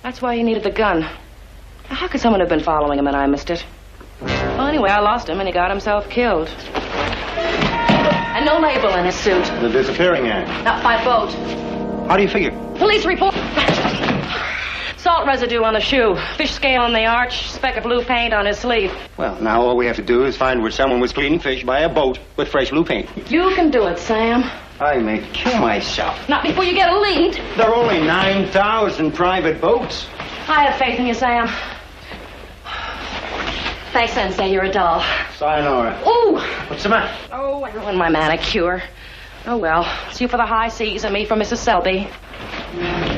That's why he needed the gun. How could someone have been following him and I missed it? Well, anyway, I lost him and he got himself killed. And no label in his suit. The disappearing act. Not by boat. How do you figure? Police report. Salt residue on the shoe. Fish scale on the arch. Speck of blue paint on his sleeve. Well, now all we have to do is find where someone was cleaning fish by a boat with fresh blue paint. You can do it, Sam. I may kill myself. Not before you get a lead. There are only 9,000 private boats. I have faith in you, Sam. Thanks, Sensei. You're a doll. Sayonara. Ooh! What's the matter? Oh, I ruined my manicure. Oh, well. It's you for the high seas and me for Mrs. Selby.